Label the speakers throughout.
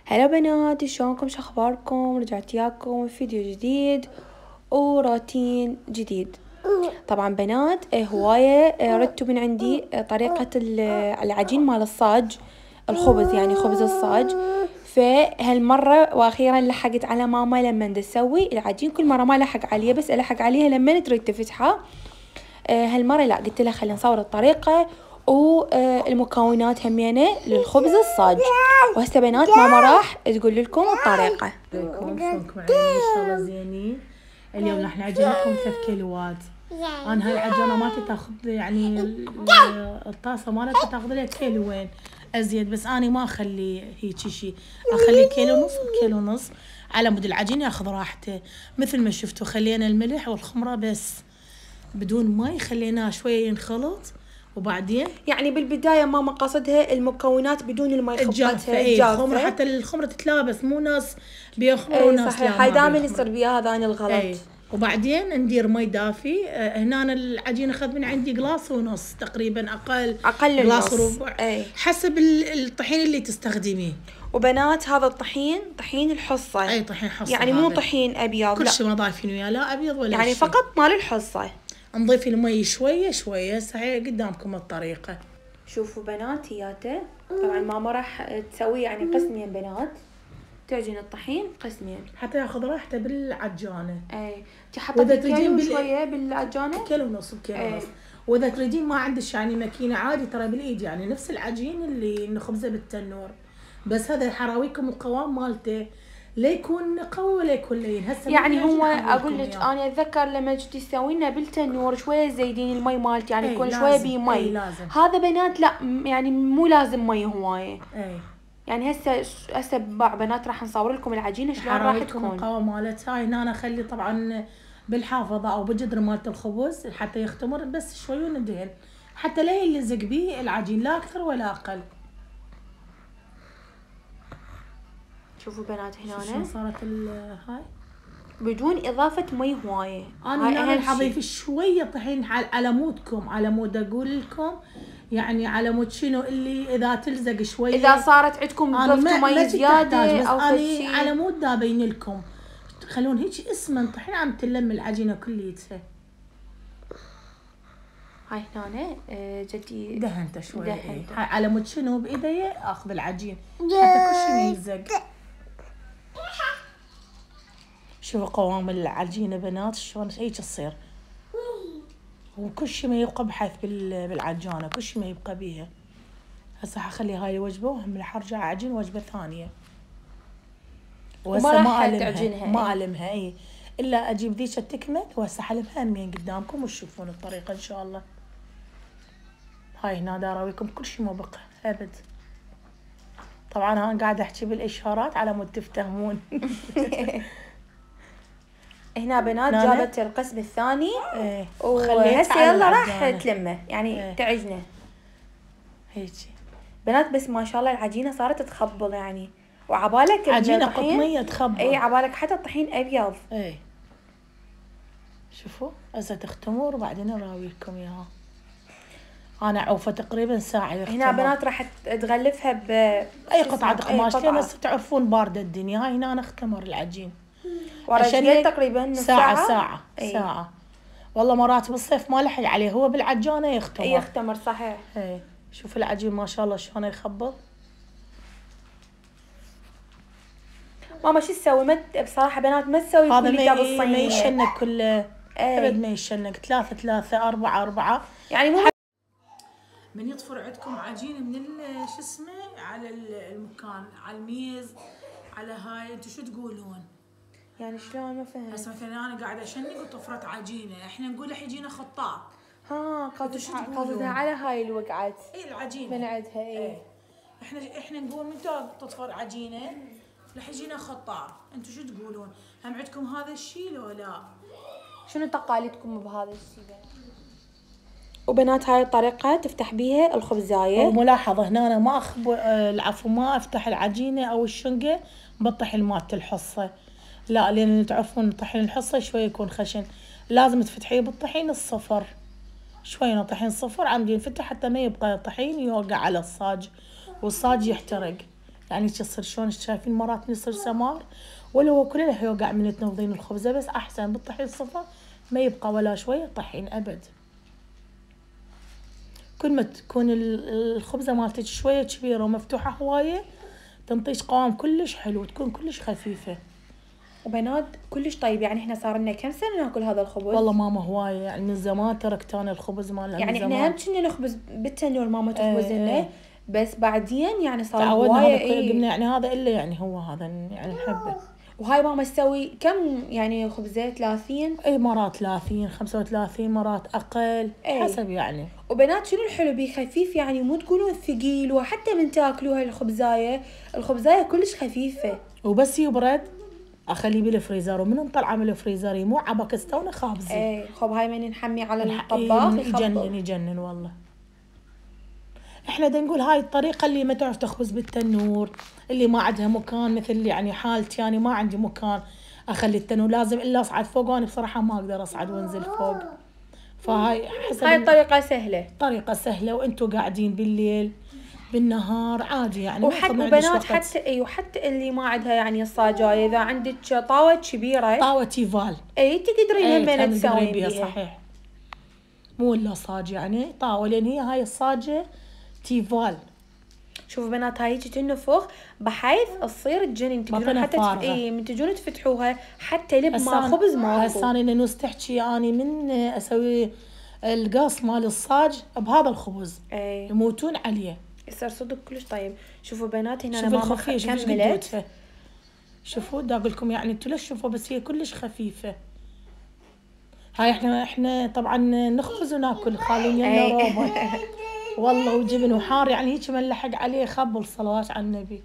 Speaker 1: هلا بنات، شلونكم؟ شو اخباركم؟ رجعت وياكم فيديو جديد وروتين جديد. طبعا بنات هواية ردتوا من عندي طريقة العجين مال الصاج، الخبز يعني خبز الصاج. فهالمرة واخيرا لحقت على ماما لما تسوي العجين. كل مرة ما لحق عليها، بس الحق عليها لما تريد تفتحها. هالمرة لا، قلت لها خلينا نصور الطريقة والمكونات همينة للخبز الصاج. وهسه بنات ماما راح تقول لكم الطريقة.
Speaker 2: شلونكم عيالي؟ ان شاء الله زينين. اليوم راح نعجن لكم 3 كيلوات. انا هاي العجانه مالتي تاخذ يعني الطاسه مالتها تاخذ لها كيلوين ازيد، بس انا ما اخلي هيك شيء، اخلي كيلو ونص بكيلو ونص على مود العجين ياخذ راحته. مثل ما شفتوا خلينا الملح والخمره بس بدون مي، خليناه شويه ينخلط. وبعدين
Speaker 1: يعني بالبداية ماما قصدها المكونات بدون المي،
Speaker 2: الجافة. اي الخمرة، حتى الخمرة تتلابس، مو ناس بيها خمرة وناس
Speaker 1: صحيح. هاي دائما يصير بيها هذا الغلط.
Speaker 2: اي. وبعدين ندير مي دافي. هنا العجين اخذ من عندي قلاص ونص تقريبا، اقل قلاص وربع، حسب الطحين اللي تستخدميه.
Speaker 1: وبنات هذا الطحين طحين الحصة.
Speaker 2: اي طحين حصة،
Speaker 1: يعني مو طحين ابيض،
Speaker 2: كل شيء ما ضايفين وياه، لا ابيض ولا
Speaker 1: يعني
Speaker 2: شي.
Speaker 1: فقط مال الحصة.
Speaker 2: نضيف المي شوية شوية. هي قدامكم الطريقة.
Speaker 1: شوفوا بنات هياته. طبعا ماما راح تسوي يعني قسمين بنات، تعجن الطحين قسمين
Speaker 2: حتى ياخذ راحته بالعجانة.
Speaker 1: اي حطيت كيلو شوية بالعجانة،
Speaker 2: كيلو ونص بكيلو ونص. واذا تريدين ما عندش يعني ماكينة عادي، ترى بالايد يعني نفس العجين اللي نخبزه بالتنور، بس هذا حراويكم القوام مالته لا يكون قوي ولا يكون لين. هسه
Speaker 1: يعني هو اقول لك انا اتذكر لما جيتي تسوينا بالتنور شويه زايدين المي مالتي، يعني يكون شويه بي مي. هذا بنات لا، يعني مو لازم مي هوايه. يعني هسه بنات راح نصور لكم العجينه شلون راح تكون.
Speaker 2: القوام مالتها. هنا انا اخلي طبعا بالحافظه او بالجدر مالت الخبز حتى يختمر بس شوي وندهن، حتى لا يلزق بيه العجين، لا اكثر ولا اقل.
Speaker 1: شوفوا بنات هنا
Speaker 2: شلون صارت هاي
Speaker 1: بدون اضافه مي هوايه.
Speaker 2: انا راح اضيف شويه طحين على مودكم، على مود اقول لكم يعني على مود شنو اللي اذا تلزق شويه،
Speaker 1: اذا صارت عندكم ضفتوا مي زياده او
Speaker 2: شيء على مود دا ابين لكم. خلون هيك اسمن طحين عم تلم العجينه كليتها.
Speaker 1: هاي هنا جدي
Speaker 2: دهنته شويه. هاي على مود شنو بايدي اخذ العجين حتى كل شيء يلزق. شوفوا قوام العجينه بنات شلون هيك تصير، وكل شيء ما يبقى بحث بالعجانه، كل شيء ما يبقى بيها. هسه حخلي هاي الوجبه وهم راح ارجع اعجن وجبه ثانيه. وهسه ما ألمها اي الا اجيب ذيك تكمل، وهسه حلمها همين قدامكم وتشوفون الطريقه ان شاء الله. هاي هنا داراويكم كل شيء ما بقى ابد. طبعا انا قاعده احكي بالاشارات على مود تفتهمون.
Speaker 1: هنا بنات جابت القسم الثاني وهسه يلا راح تلمه يعني تعجنه
Speaker 2: هيك
Speaker 1: بنات. بس ما شاء الله العجينه صارت تخبل يعني، وعبالك
Speaker 2: عجينه قطنيه تخبل.
Speaker 1: اي عبالك حتى الطحين ابيض.
Speaker 2: اي شوفوا هسه تختمر وبعدين اراويكم اياها. انا عوفه تقريبا ساعه يختمر.
Speaker 1: هنا بنات راح تغلفها
Speaker 2: اي قطعه قماش بس تعرفون بارده الدنيا. هاي هنا اختمر العجين
Speaker 1: ورجليه تقريبا نص
Speaker 2: ساعة. ساعة والله مرات بالصيف ما لحق عليه، هو بالعجانة
Speaker 1: يختمر صحيح.
Speaker 2: اي شوف العجين ما شاء الله شلون يخبط.
Speaker 1: ماما شو تسوي؟ بصراحة بنات ما تسوي كل ده بالصينية،
Speaker 2: ما يشنق كله ابد، ما يشنق 3 4 يعني مو من يطفر عندكم عجين من شو اسمه على المكان، على الميز، على هاي انتو شو تقولون؟
Speaker 1: يعني شلون؟ ما فهمت.
Speaker 2: هسه مثلا انا قاعده اشنق وطفرت عجينه، احنا نقول حيجينا خطاط.
Speaker 1: قصدها على هاي الوقعات.
Speaker 2: اي العجينه
Speaker 1: من عندها. اي
Speaker 2: احنا نقول من تطفر عجينه راح يجينا خطاط، انتم شو تقولون؟ هم عندكم هذا الشيء لو لا؟
Speaker 1: شنو تقاليدكم بهذا الشيء؟ وبنات هاي الطريقه تفتح بيها الخبزايه.
Speaker 2: وملاحظه هنا أنا ما العفو ما افتح العجينه او الشنقه بالطحين مالت الحصه، لا، لان تعرفون طحين الحصه شوي يكون خشن، لازم تفتحيه بالطحين الصفر. شوي طحين صفر عم ينفتح حتى ما يبقى طحين يوقع على الصاج والصاج يحترق. يعني تصير شلون شايفين مرات يصير سمار، ولا هو كله يوقع من تنفضين الخبزة، بس أحسن بالطحين الصفا ما يبقى ولا شوية طحين أبد. كل ما تكون الخبزة مالتك شوية كبيرة ومفتوحة هواية تنطيش قوام كلش حلو، تكون كلش خفيفة.
Speaker 1: وبنات كلش طيب، يعني احنا صار لنا كم سنة ناكل هذا الخبز؟
Speaker 2: والله ماما هواية يعني من زمان تركت أنا الخبز مالها،
Speaker 1: يعني احنا هم كنا نخبز بالتنور ماما تخبز لنا، بس بعدين يعني صار
Speaker 2: تعودنا هذا
Speaker 1: هواية.
Speaker 2: قلنا يعني هذا إلا يعني هو هذا يعني نحبه.
Speaker 1: وهاي ماما تسوي كم يعني خبزة؟ 30؟
Speaker 2: اي مرات 30 35 مرات اقل حسب يعني.
Speaker 1: وبنات شنو الحلو بيه؟ خفيف يعني مو تقولون ثقيل، وحتى من تاكلوها الخبزاية كلش خفيفة.
Speaker 2: وبس يبرد اخليه بالفريزر، ومن نطلعه من الفريزر مو عباك استونا خابزه.
Speaker 1: خب هاي من نحمي على الطباخ
Speaker 2: يجنن والله. احنا دا نقول هاي الطريقة اللي ما تعرف تخبز بالتنور، اللي ما عندها مكان مثل يعني حالتي، يعني ما عندي مكان اخلي التنور، لازم الا اصعد فوق، وانا بصراحة ما اقدر اصعد وانزل فوق. فهاي حسب
Speaker 1: هاي الطريقة سهلة،
Speaker 2: طريقة سهلة، وانتو قاعدين بالليل بالنهار عادي يعني.
Speaker 1: وحتى وبنات حتى اللي ما عندها يعني الصاجاية، اذا عندك طاوة كبيرة،
Speaker 2: طاوة تيفال،
Speaker 1: تقدرين هم تسوين بيها.
Speaker 2: صحيح، مو الا صاج يعني طاوة، لان هي هاي الصاجة تيفال.
Speaker 1: شوفوا بنات هاي تنفخ بحيث تصير تجنن، تقدرون حتى من تجون تفتحوها حتى لب ما خبز ماكو.
Speaker 2: هسه انا نستحكي اني من اسوي القاص مال الصاج بهذا الخبز يموتون عليه،
Speaker 1: يصير صدق كلش طيب. شوفوا بنات هنا
Speaker 2: انا ماما كملت، شوفوا دا اقول لكم يعني انتوا لا تشوفوا، بس هي كلش خفيفه. هاي احنا طبعا نخبز وناكل، خالين يلا روما والله وجبن وحار يعني هيك ملحق عليه خبل، صلوات على النبي.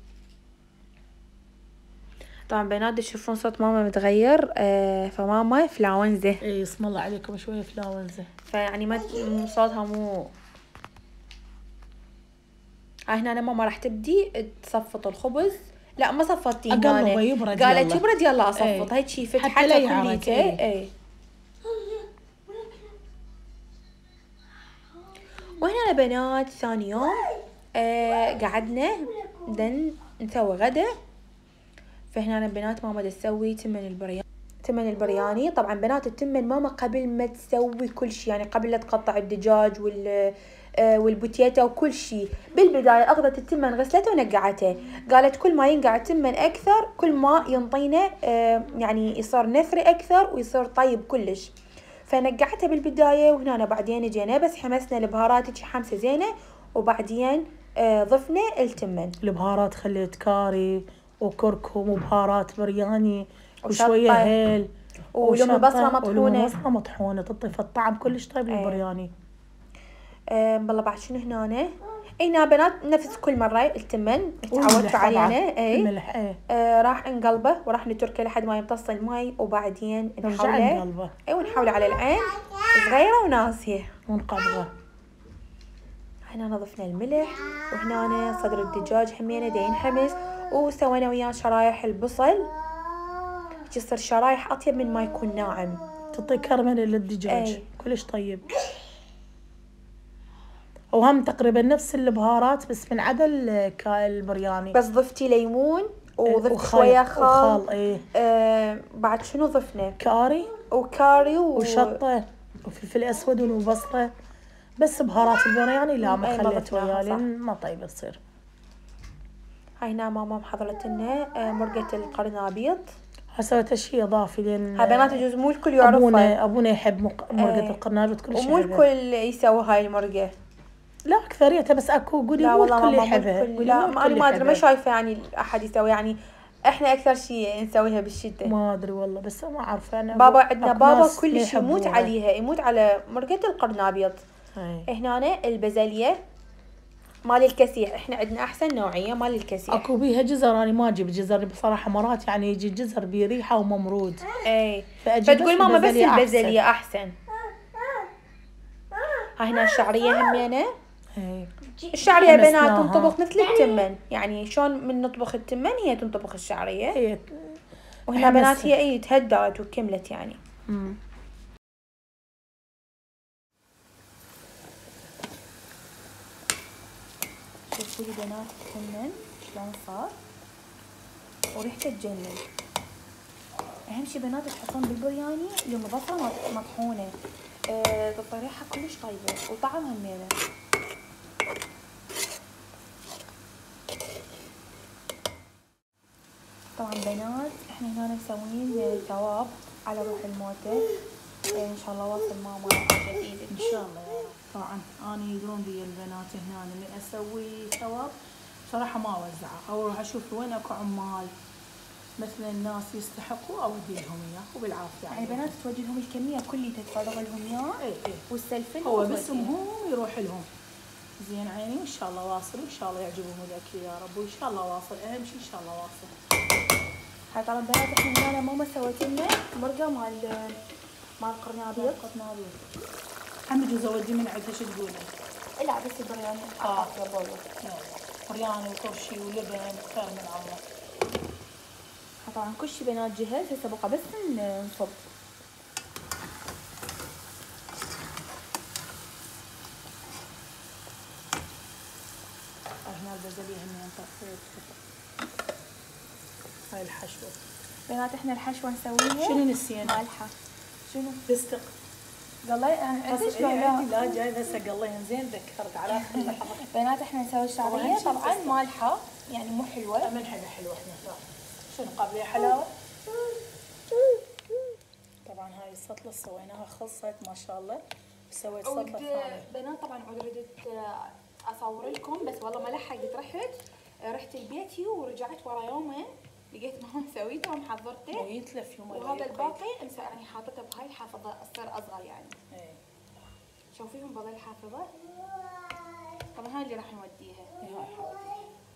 Speaker 1: طبعا بنات تشوفون صوت ماما متغير، فماما فلاونزه.
Speaker 2: اي اسم الله عليكم شويه فلاونزه،
Speaker 1: فيعني ما صوتها مو. هنا ماما راح تبدي تصفط الخبز. لا ما صفطتين، قالت يبرد يلا اصفط. هيك فتحتها كليته. وهنا بنات ثاني يوم قعدنا نسوي غدا. فهنا بنات ماما تسوي تمن البرياني. طبعا بنات التمن ماما قبل ما تسوي كل شيء، يعني قبل لا تقطع الدجاج والبوتيتا وكل شيء، بالبداية أخذت التمن غسلته ونقعته. قالت كل ما ينقع التمن أكثر كل ما ينطينا يعني يصير نثري أكثر ويصير طيب كلش. فنقعتها بالبداية، وهنا بعدين جينا بس حمسنا البهارات حمسة زينة، وبعدين ضفنا التمن.
Speaker 2: البهارات خليت كاري وكركم وبهارات برياني وشوية هيل
Speaker 1: ولما بصلة
Speaker 2: مطحونة تضيف الطعم كلش طيب للبرياني.
Speaker 1: بالله بعد شنو هنا هنا بنات نفس كل مرة التمن تعودتوا علينا. راح نقلبه وراح نتركه لحد ما يمتص الماء، وبعدين نحوله ونحوله على العين صغيرة وناسية
Speaker 2: ونقبضه.
Speaker 1: هنا نضفنا الملح، وهنا صدر الدجاج همينه دا ينحمس، وسوينا وياه شرايح البصل تصير شرايح اطيب من ما يكون ناعم،
Speaker 2: تعطي كرمل للدجاج كلش طيب. وهم تقريبا نفس البهارات بس من عدا البرياني،
Speaker 1: بس ضفتي ليمون وضفت شويه خال. بعد شنو ضفنا؟ كاري
Speaker 2: وشطه وفلفل اسود وبصله. بس بهارات البرياني لا ما خليت وياه لان ما طيب تصير.
Speaker 1: هاي هنا ماما محضرت لنا مرقة القرنابيط.
Speaker 2: سويت شيء اضافي لان
Speaker 1: هاي بنات يجوز مو الكل يعرفها.
Speaker 2: ابونا يحب مرقة القرنابيط كل شيء،
Speaker 1: ومو الكل يسوي هاي المرقة.
Speaker 2: لا اكثريتها، بس اكو قولي
Speaker 1: لا والله
Speaker 2: الكل يحبها.
Speaker 1: لا انا ما ادري، ما شايفه يعني احد يسوي، يعني احنا اكثر شيء نسويها بالشتاء.
Speaker 2: ما ادري والله، بس ما اعرف انا.
Speaker 1: بابا عندنا بابا كل شيء يموت عليها، يموت على مرقة القرنابيط. هنا البازليه مال الكسيح، احنا عندنا احسن نوعيه مال الكسيح.
Speaker 2: اكو بيها جزر، انا ما اجيب جزر بصراحه، مرات يعني يجي جزر بريحه وممرود.
Speaker 1: فتقول ماما بس البازليه احسن. هنا الشعريه همينه. الشعريه بنات تنطبخ مثل التمن، يعني شلون من نطبخ التمن هي تنطبخ الشعريه. وهنا بنات هي تهدأت وكملت يعني. شوفوا لي بنات التمن شلون صار وريحته تجنن. اهم شي بنات تحطون بالبرياني يوم بصله مطحونه، تطلع ريحه كلش طيبه وطعم همينه. طبعا بنات احنا هنا مسوين ثواب على روح الموتى، ان شاء الله واصل ماما حاجه بايدك
Speaker 2: ان شاء الله يا رب. طبعا انا يدرون بي البنات هنا اللي اسوي ثواب صراحه ما اوزعه، او اروح اشوف وين اكو عمال مثل الناس يستحقوا اودي لهم اياه وبالعافيه.
Speaker 1: يعني بنات تودي لهم الكميه كلها تفرغ لهم اياه.
Speaker 2: اي
Speaker 1: والسلفل
Speaker 2: هو باسمهم يروح لهم. زين عيني وان شاء الله واصل، وان شاء الله يعجبهم الاكل يا رب، وان شاء الله واصل. اهم شيء ان شاء الله واصل.
Speaker 1: هاي طبعا بنات احنا هنا ماما سوت لنا مرقه مال قرنابيط.
Speaker 2: هم جوز اودي من عندها شو تقولي؟
Speaker 1: لا بس البرياني اطلب والله.
Speaker 2: برياني وطرشي ولبن خير من الله.
Speaker 1: طبعا كل شي بنات جهز، هسه بقى بس نصب.
Speaker 2: هنا البازليه هني نطفيت. هاي الحشوه
Speaker 1: بنات احنا الحشوه نسويها
Speaker 2: شنو نسينا؟
Speaker 1: مالحه. شنو؟
Speaker 2: فستق.
Speaker 1: قلي عندك
Speaker 2: لا جاي هسه قليها زين ذكرت على اخر لحظه.
Speaker 1: بنات احنا نسوي الشعريه طبعا مالحه يعني مو حلوه.
Speaker 2: من حلوه احنا شنو قابليه حلاوه. طبعا هاي السطله سويناها خلصت ما شاء الله، وسويت سطله ثانيه.
Speaker 1: بنات طبعا ردت اصور لكم بس والله ما لحقت، رحت لبيتي ورجعت ورا يومين لقيت ماما مسويته ومحضرته
Speaker 2: ويتلف يوم.
Speaker 1: وهذا الباقي يعني حاطته بهاي الحافظه تصير اصغر يعني.
Speaker 2: اي
Speaker 1: شوفيهم بهاي الحافظه. طبعا هاي اللي راح نوديها.
Speaker 2: هاي حاضر.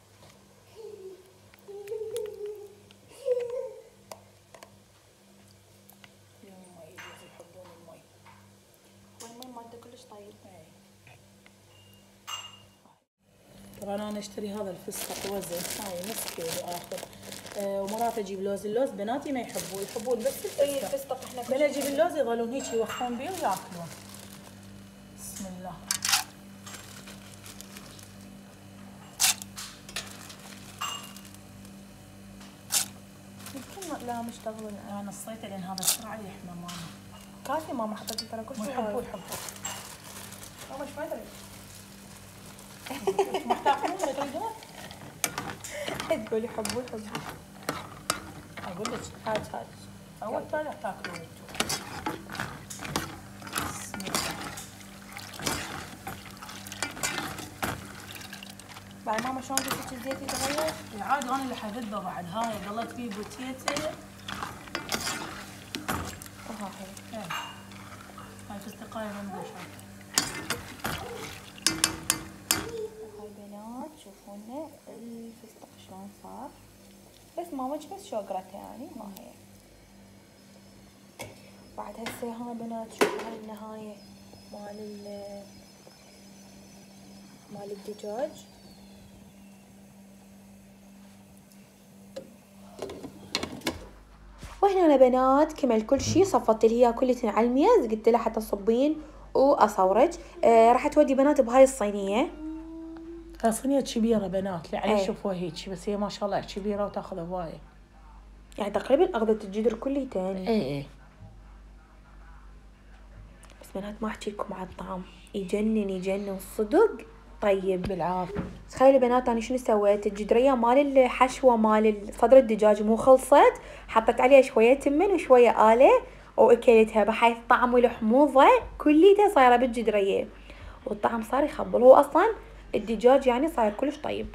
Speaker 2: يحبون المي.
Speaker 1: والمي مالته كلش طيب.
Speaker 2: طبعا انا اشتري هذا الفستق وزن هاي نص كيلو اخذ. ومرات اجيب لوز. اللوز بناتي ما يحبون بس
Speaker 1: الفستق احنا
Speaker 2: بل اجيب اللوز يظلون هيك يوخون بيه وياكلون. بسم الله.
Speaker 1: يمكن لا مشتغلين.
Speaker 2: انا نصيته لان هذا بسرعه يحمى ماما.
Speaker 1: كافي ماما حطيت ترى كل شيء.
Speaker 2: يحبون
Speaker 1: ماما ايش ما ادري.
Speaker 2: ما تاكلون ولا تريدون؟
Speaker 1: تقول يحبون.
Speaker 2: اقول لك
Speaker 1: هات
Speaker 2: اول ثاني تاكلون انتم. بسم الله.
Speaker 1: بعد ماما شلون قلت الزيت يتغير؟
Speaker 2: عادي انا اللي حذبه بعد. هاي قليت فيه بوتيته.
Speaker 1: هاي
Speaker 2: هاي فستقايه من بوشة.
Speaker 1: هاي بنات شوفونا الفستق شلون صار، بس ماما بس شوقرته يعني ما هي. بعد هسه ها بنات شوفوا هاي النهاية مال الدجاج. وهنا انا بنات كمل كل شي، صفت لي هي كلتن على الميز، قلت لها حتى تصبين واصورك. راح تودي بنات بهاي الصينيه.
Speaker 2: صينيه كبيره بنات يعني شوفوها هيك، بس هي ما شاء الله كبيره وتاخذ هوايه
Speaker 1: يعني تقريبا اخذت الجدر كله تاني.
Speaker 2: اي
Speaker 1: بس بنات ما احكي لكم على الطعم، يجنن صدق طيب
Speaker 2: بالعافيه.
Speaker 1: تخيلوا بنات انا شنو سويت؟ الجدريه مال الحشوه مال صدر الدجاج مو خلصت، حطيت عليها شويه تمن وشويه آله واكلتها، بحيث طعم والحموضه كليتها صايره بالجدريه والطعم صار يخبل. هو اصلا الدجاج يعني صاير كلش طيب.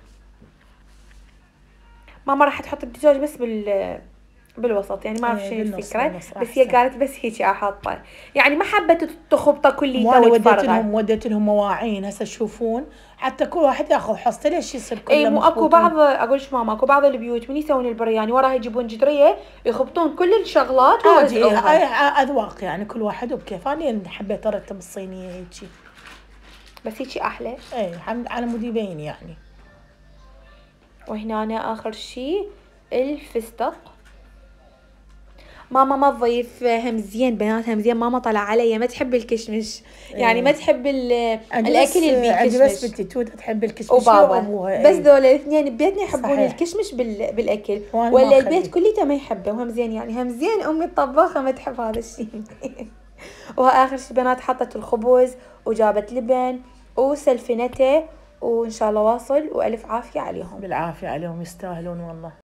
Speaker 1: ماما راح تحط الدجاج بس بالوسط يعني ما اعرف شنو الفكره، بس هي قالت بس هيك احطه يعني ما حبت تخبطه كليته وتفرغه.
Speaker 2: وديت لهم مواعين هسه تشوفون حتى كل واحد ياخذ حصته. ليش يصير كله
Speaker 1: اي مو اكو بعض اقولش ماما اكو بعض البيوت من يسوون البرياني وراها يجيبون جدريه يخبطون كل الشغلات
Speaker 2: ويوزعوها. هاي اذواق يعني كل واحد وبكيف. انا حبيت ارتب الصينيه هيك
Speaker 1: بس هيك احلى.
Speaker 2: اي على مود يبين يعني.
Speaker 1: وهنا أنا اخر شي الفستق. ماما ما تضيف همزين، بنات همزين ماما طلع علي ما تحب الكشمش، يعني ما تحب الاكل اللي
Speaker 2: عندي
Speaker 1: فيه
Speaker 2: بس
Speaker 1: كشمش.
Speaker 2: بنتي توده تحب الكشمش
Speaker 1: وبابا
Speaker 2: وابوها.
Speaker 1: بس ذول الاثنين ببيتنا يحبون
Speaker 2: صحيح.
Speaker 1: الكشمش بالاكل،
Speaker 2: وأنا ما
Speaker 1: ولا
Speaker 2: أخليه.
Speaker 1: البيت كليته ما يحبه. وهمزين يعني همزين امي الطباخه ما تحب هذا الشيء. واخر شيء بنات حطت الخبز وجابت لبن وسلفنته، وان شاء الله واصل والف عافيه عليهم.
Speaker 2: بالعافيه عليهم، يستاهلون والله.